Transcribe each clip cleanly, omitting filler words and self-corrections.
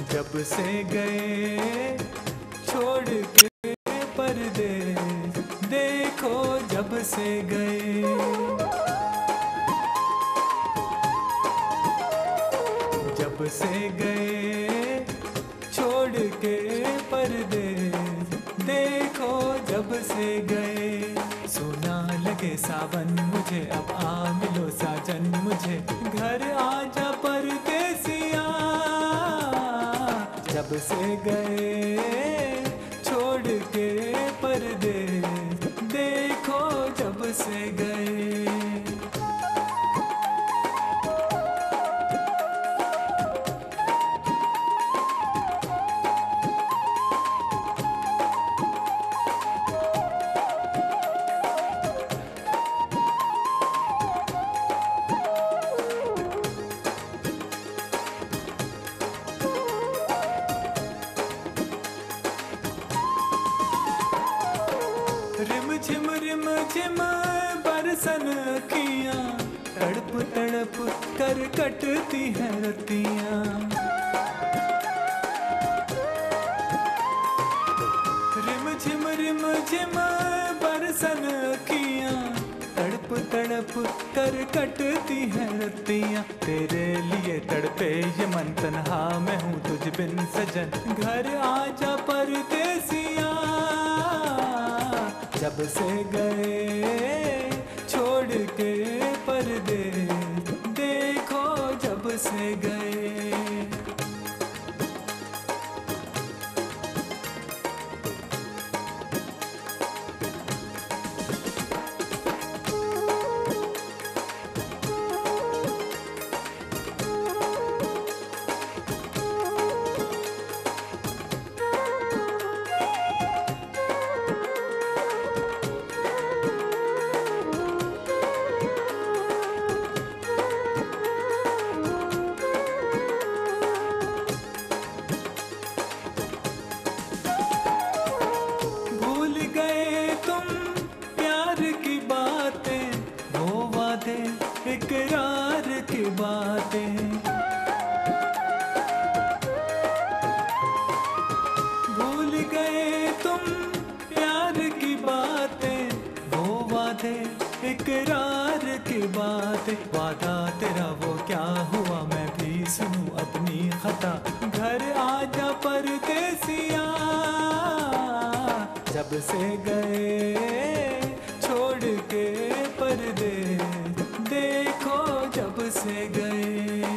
जब से गए छोड़ के परदेस, देखो जब से गए। जब से गए छोड़ के परदेस, देखो जब से गए। सुना लगे सावन मुझे, अब आ मिलो साजन मुझे, घर आजा परदेसिया। जब से गए छोड़ के परदेस, देखो जब से गए। रिम झिम बरसन अखियाँ, तड़प तड़प कर कटती है रतियाँ। रिम झिम बरसन अखियाँ, तड़प तड़प कर कटती है रतियाँ। तेरे लिए तड़पे ये मन, तन्हा मैं हूँ तुझ बिन सजन, घर आजा परदेसिया। जब से गए छोड़ के परदेस, देखो जब से गए। इकरार की बातें भूल गए तुम, प्यार की बातें, वो वादे इकरार की बातें। वादा तेरा वो क्या हुआ, मैं भी सुनूं अपनी खता, घर आजा परदेसिया। जब से गए छोड़ के परदेस, देखो जब से गए।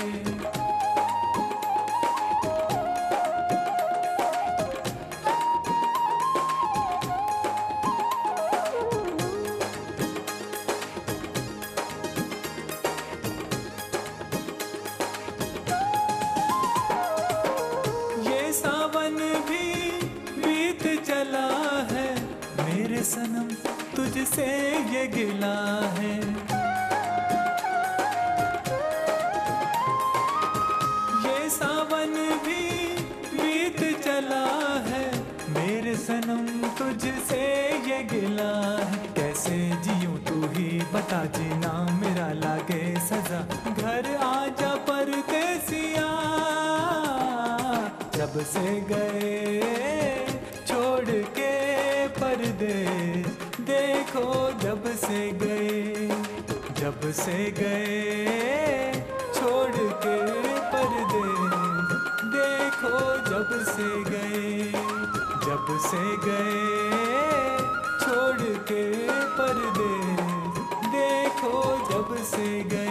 ये सावन भी बीत चला है, मेरे सनम तुझसे ये गिला है। सावन भी बीत चला है, मेरे सनम तुझसे ये गिला है। कैसे जीऊं तू ही बता, जीना मेरा लागे सजा, घर आजा परदेसिया। जब से गए छोड़ के परदेस, देखो जब से गए। जब से गए छोड़ के परदेस, देखो जब से गए। जब से गए छोड़ के परदेस, देखो जब से गए।